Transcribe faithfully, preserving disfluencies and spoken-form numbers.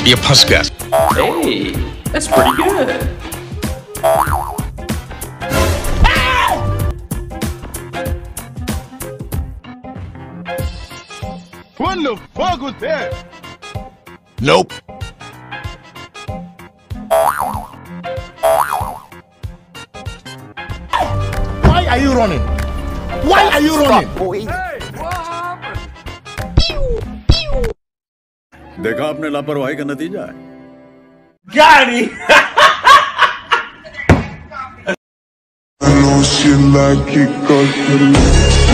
ये फंस गया। Hey, that's pretty good. What the fuck was that? Nope. Why are you running? Why are you running? देखा आपने लापरवाही का नतीजा है। Got it. I know she like it 'cause